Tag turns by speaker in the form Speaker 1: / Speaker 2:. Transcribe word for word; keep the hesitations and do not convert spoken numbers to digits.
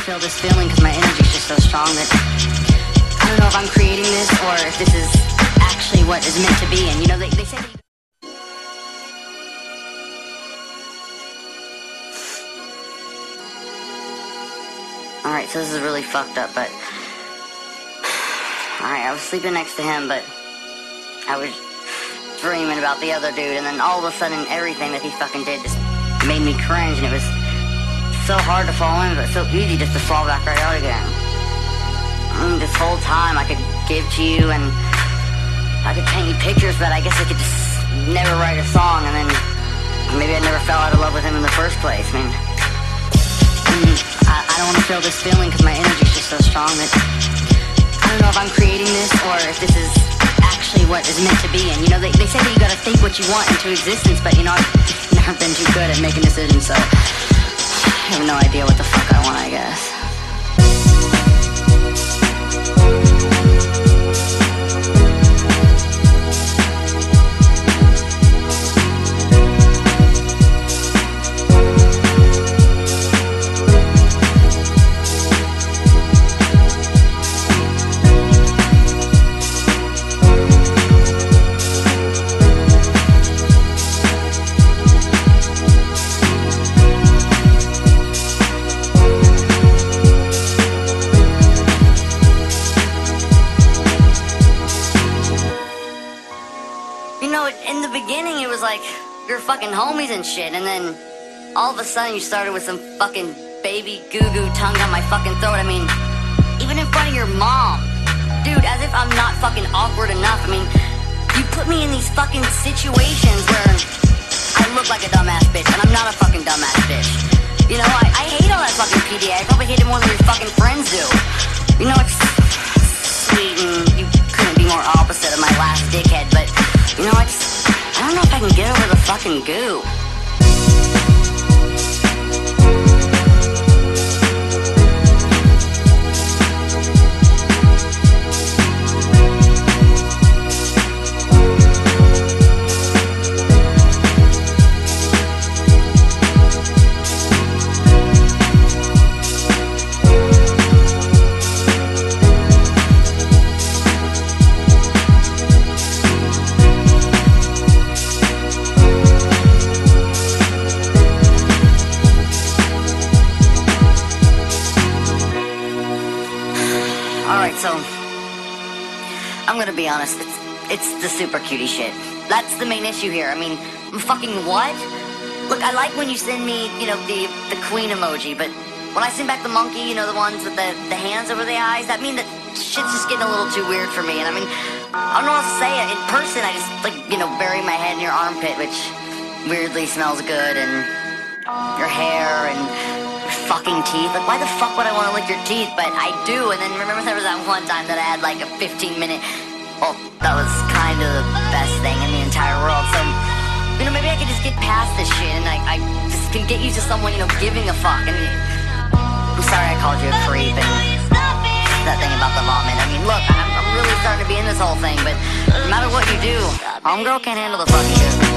Speaker 1: feel this feeling because my energy's just so strong that I don't know if I'm creating this or if this is actually what is meant to be. And you know, they, they say that Alright, so this is really fucked up, but alright, I was sleeping next to him, but I was dreaming about the other dude, and then all of a sudden everything that he fucking did just made me cringe, and it was so hard to fall in, but so easy just to fall back right out again. I mean, this whole time I could give to you, and I could paint you pictures, but I guess I could just never write a song, and then maybe I never fell out of love with him in the first place. I mean, I, I don't want to feel this feeling because my energy's just so strong that I don't know if I'm creating this or if this is actually what is meant to be. And you know, they, they say that you gotta think what you want into existence, but you know, I've never been too good at making decisions, so I have no idea what the fuck I want, I guess. You know, in the beginning it was like you're fucking homies and shit, and then all of a sudden you started with some fucking baby goo-goo tongue down my fucking throat. I mean, even in front of your mom. Dude, as if I'm not fucking awkward enough. I mean, you put me in these fucking situations where I look like a dumbass bitch, and I'm not a fucking dumbass bitch. You know, I, I hate all that fucking P D A. I probably hate it more than your fucking friends do. You know, it's sweet, and you couldn't be more opposite of my last dickhead, but you know, I just, I don't know if I can get over the fucking goo. Alright, so I'm gonna be honest, it's it's the super cutie shit. That's the main issue here. I mean, fucking what? Look, I like when you send me, you know, the the queen emoji, but when I send back the monkey, you know, the ones with the, the hands over the eyes, that means that shit's just getting a little too weird for me. And I mean, I don't know how to say it. In person, I just, like, you know, bury my head in your armpit, which weirdly smells good, and your hair, and fucking teeth. Like, why the fuck would I want to lick your teeth? But I do. And then remember there was that one time that I had like a fifteen minute, well, that was kind of the best thing in the entire world. So, you know, maybe I could just get past this shit, and I, I just can get used to someone, you know, giving a fuck. And I'm sorry I called you a creep and that thing about the vomit. I mean, look, I'm, I'm really starting to be in this whole thing, but no matter what you do, homegirl can't handle the fucking shit.